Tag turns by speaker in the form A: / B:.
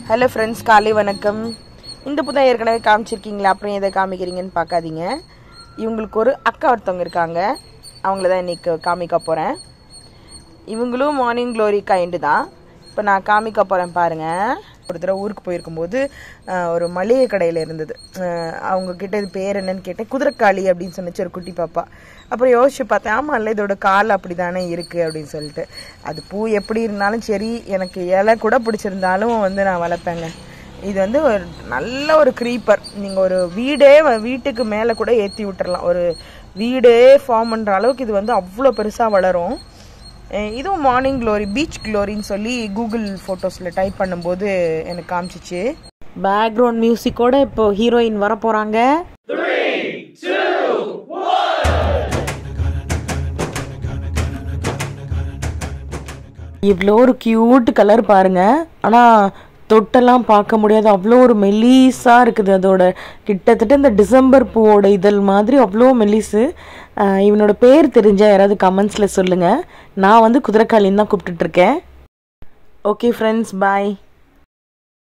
A: Hello friends, காலை வணக்கம். இந்த புத்தகம் ஏற்கனவே காமிச்சிருக்கீங்களா? அப்புறம் எதை காமிக்கிறீங்கன்னு பார்க்காதீங்க. இவங்களுக்கு ஒரு அக்கா ஒருத்தவங்க இருக்காங்க, அவங்கள தான் இன்றைக்கி காமிக்க போகிறேன். இவங்களும் மார்னிங் க்ளோரி கைண்டு தான். இப்போ நான் காமிக்க போகிறேன் பாருங்கள். ஒரு தடவை ஊருக்கு போயிருக்கும்போது ஒரு மளிகை கடையில் இருந்தது. அவங்கக்கிட்ட இது பேர் என்னன்னு கேட்டேன். குதிரைக்காளி அப்படின்னு சொன்னிச்சு ஒரு குட்டி பாப்பா. அப்புறம் யோசிச்சு பார்த்தேன், ஆமாம் இல்லை, இதோட கால் அப்படி தானே இருக்குது அப்படின்னு சொல்லிட்டு. அது பூ எப்படி இருந்தாலும் சரி, எனக்கு இலை கூட பிடிச்சிருந்தாலும் நான் வளர்ப்பேங்க. இது ஒரு நல்ல ஒரு க்ரீப்பர். நீங்கள் ஒரு வீட்டுக்கு மேலே கூட ஏற்றி விட்டுறலாம். ஒரு வீடே ஃபார்ம் பண்ணுற அளவுக்கு இது அவ்வளோ பெருசாக வளரும். இதுவும் மார்னிங் க்ளோரி, பீச் க்ளோரின்னு சொல்லி கூகுள் ஃபோட்டோஸில் டைப் பண்ணும்போது எனக்கு காமிச்சிச்சு. பேக்ரவுண்ட் மியூசிக்கோட இப்போ ஹீரோயின் வர போகிறாங்க. இவ்வளோ ஒரு கியூட் கலர் பாருங்க. ஆனால் தொட்டெல்லாம் பார்க்க முடியாது, அவ்வளோ ஒரு மெல்லிஸாக இருக்குது. அதோட கிட்டத்தட்ட இந்த டிசம்பர் பூவோட இதழ் மாதிரி அவ்வளோ மெல்லிஸு. இவனோட பேர் தெரிஞ்சால் யாராவது கமெண்ட்ஸில் சொல்லுங்கள். நான் குதிரைக்காலின்னு தான் கூப்பிட்டுட்ருக்கேன். ஓகே ஃப்ரெண்ட்ஸ், பாய்.